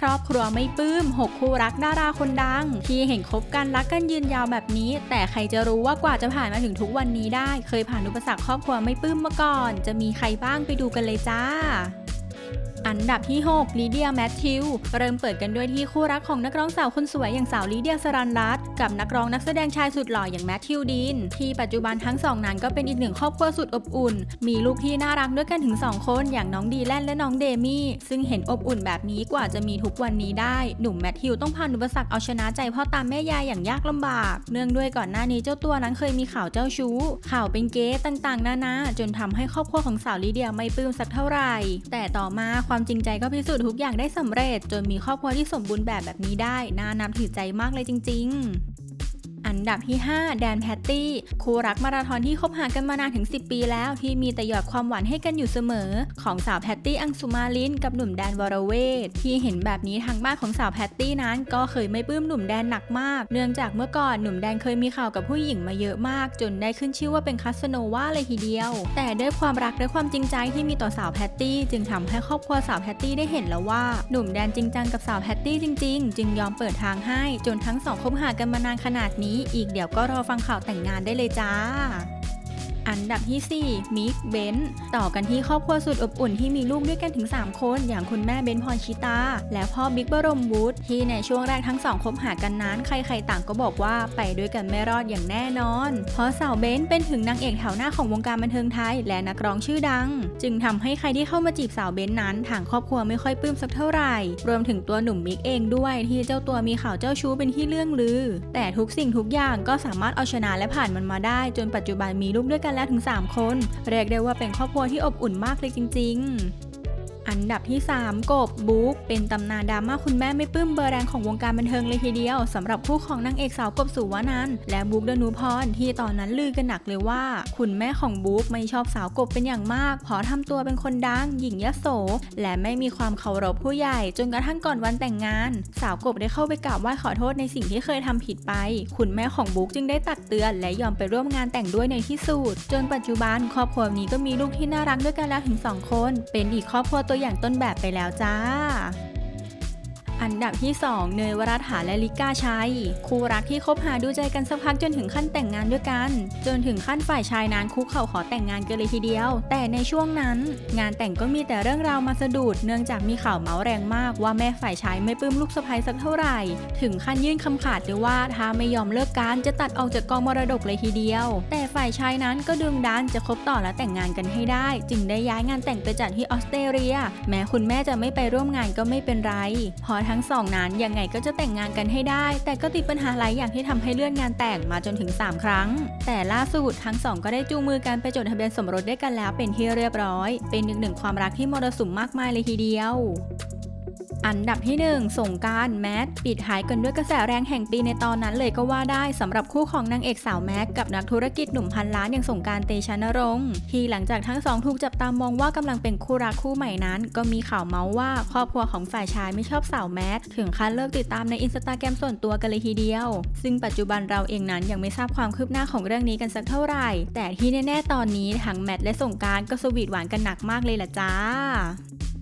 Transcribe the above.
อบครัวไม่ปลื้ม6คู่รักดาราคนดังที่เห็นคบกันรักกันยืนยาวแบบนี้แต่ใครจะรู้ว่ากว่าจะผ่านมาถึงทุกวันนี้ได้เคยผ่านอุปสรรคครอบครัวไม่ปลื้มมาก่อนจะมีใครบ้างไปดูกันเลยจ้าอันดับที่6ลีเดียแมทธิวเริ่มเปิดกันด้วยที่คู่รักของนักร้องสาวคนสวยอย่างสาวลีเดียสรัญรัตน์กับนักร้องนักแสดงชายสุดหล่ออย่างแมทธิวดีนที่ปัจจุบันทั้งสองนั้นก็เป็นอีกหนึ่งครอบครัวสุดอบอุ่นมีลูกที่น่ารักด้วยกันถึง2คนอย่างน้องดีแลนและน้องเดมี่ซึ่งเห็นอบอุ่นแบบนี้กว่าจะมีทุกวันนี้ได้หนุ่มแมทธิวต้องผ่านอุปสรรคเอาชนะใจพ่อตาแม่ยายอย่างยากลำบากเนื่องด้วยก่อนหน้านี้เจ้าตัวนั้นเคยมีข่าวเจ้าชู้ข่าวเป็นเกย์ต่างๆนานาจนทำให้ครอบครัวของสาวลีเดียไม่ปลื้มสักเท่าไหร่แต่ต่อมาความจริงใจก็พิสูจน์ทุกอย่างได้สำเร็จจนมีครอบครัวที่สมบูรณ์แบบนี้ได้น่านับถือใจมากเลยจริงๆอันดับที่5แดนแพตตี้คู่รักมาราธอนที่คบหากันมานานถึง10 ปีแล้วที่มีแต่หยอดความหวานให้กันอยู่เสมอของสาวแพตตี้อังสุมาลินกับหนุ่มแดนวรเวทที่เห็นแบบนี้ทางบ้านของสาวแพตตี้นั้นก็เคยไม่ปลื้มหนุ่มแดนหนักมากเนื่องจากเมื่อก่อนหนุ่มแดนเคยมีข่าวกับผู้หญิงมาเยอะมากจนได้ขึ้นชื่อว่าเป็นคาสโนวาเลยทีเดียวแต่ด้วยความรักและความจริงใจที่มีต่อสาวแพตตี้จึงทำให้ครอบครัวสาวแพตตี้ได้เห็นแล้วว่าหนุ่มแดนจริงจังกับสาวแพตตี้จริงๆจึงยอมเปิดทางให้จนทั้งสองคบหากันมานานขนาดนี้อีกเดี๋ยวก็รอฟังข่าวแต่งงานได้เลยจ้าอันดับที่4มิกเบนต่อกันที่ครอบครัวสุดอบอุ่นที่มีลูกด้วยกันถึง3คนอย่างคุณแม่เบนพรชิตาและพ่อบิ๊กบรมวุฒิที่ในช่วงแรกทั้งสองคบหากันนั้นใครๆต่างก็บอกว่าไปด้วยกันไม่รอดอย่างแน่นอนเพราะสาวเบนเป็นถึงนางเอกแถวหน้าของวงการบันเทิงไทยและนักร้องชื่อดังจึงทำให้ใครที่เข้ามาจีบสาวเบนนั้นทางครอบครัวไม่ค่อยปลื้มสักเท่าไหร่รวมถึงตัวหนุ่มมิกเองด้วยที่เจ้าตัวมีข่าวเจ้าชู้เป็นที่เรื่องลือแต่ทุกสิ่งทุกอย่างก็สามารถเอาชนะและผ่านมันมาได้จนปัจจุบันมีลูกด้วยกันแล้วถึง3 คนเรียกได้ว่าเป็นครอบครัวที่อบอุ่นมากเลยจริงๆอันดับที่3กบบุ๊กเป็นตำนานดราม่าคุณแม่ไม่ปลื้มเบอร์แรงของวงการบันเทิงเลยทีเดียวสำหรับคู่ของนางเอกสาวกบสุวรรณและบุ๊กดนุพรที่ตอนนั้นลือกันหนักเลยว่าคุณแม่ของบุ๊กไม่ชอบสาวกบเป็นอย่างมากเพราะทำตัวเป็นคนดังหญิงยโสและไม่มีความเคารพผู้ใหญ่จนกระทั่งก่อนวันแต่งงานสาวกบได้เข้าไปกราบไหว้ขอโทษในสิ่งที่เคยทำผิดไปคุณแม่ของบุ๊กจึงได้ตักเตือนและยอมไปร่วมงานแต่งด้วยในที่สุดจนปัจจุบันครอบครัวนี้ก็มีลูกที่น่ารักด้วยกันแล้วถึง2 คนเป็นอีกครอบครัวตัวอย่างต้นแบบไปแล้วจ้าอันดับที่2เนยวรัตถาและลิก้าชัยคู่รักที่คบหาดูใจกันสักพักจนถึงขั้นแต่งงานด้วยกันจนถึงขั้นฝ่ายชายนั้นคุกเข่าขอแต่งงานกันเลยทีเดียวแต่ในช่วงนั้นงานแต่งก็มีแต่เรื่องราวมาสะดุดเนื่องจากมีข่าวเมาส์แรงมากว่าแม่ฝ่ายชายไม่ปลื้มลูกสะใภ้สักเท่าไหร่ถึงขั้นยื่นคำขาดเลยว่าถ้าไม่ยอมเลิกกันจะตัดออกจากกองมรดกเลยทีเดียวแต่ฝ่ายชายนั้นก็ดึงดันจะคบต่อและแต่งงานกันให้ได้จึงได้ย้ายงานแต่งไปจัดที่ออสเตรเลียแม้คุณแม่จะไม่ไปร่วมงานก็ไม่เป็นไรเพราะทั้งสองนั้นยังไงก็จะแต่งงานกันให้ได้แต่ก็ติดปัญหาหลายอย่างที่ทำให้เลื่อนงานแต่งมาจนถึง3 ครั้งแต่ล่าสุดทั้งสองก็ได้จูงมือกันไปจดทะเบียนสมรสด้วยกันแล้วเป็นที่เรียบร้อยเป็นอีกหนึ่งความรักที่มรสุมมากมายเลยทีเดียวอันดับที่1สงกรานต์แมทปิดท้ายกันด้วยกระแสแรงแห่งปีในตอนนั้นเลยก็ว่าได้สำหรับคู่ของนางเอกสาวแม็กกับนักธุรกิจหนุ่มพันล้านอย่างสงกรานต์เตชะนรงค์ที่หลังจากทั้งสองถูกจับตามองว่ากำลังเป็นคู่รักคู่ใหม่นั้นก็มีข่าวเมาส์ว่าครอบครัวของฝ่ายชายไม่ชอบสาวแมทถึงขั้นเลิกติดตามในอินสตาแกรมส่วนตัวกันเลยทีเดียวซึ่งปัจจุบันเราเองนั้นยังไม่ทราบความคืบหน้าของเรื่องนี้กันสักเท่าไหร่แต่ที่แน่ๆตอนนี้ทั้งแมทและสงกรานต์ก็สวีทหวานกันหนักมากเลยล่ะจ้า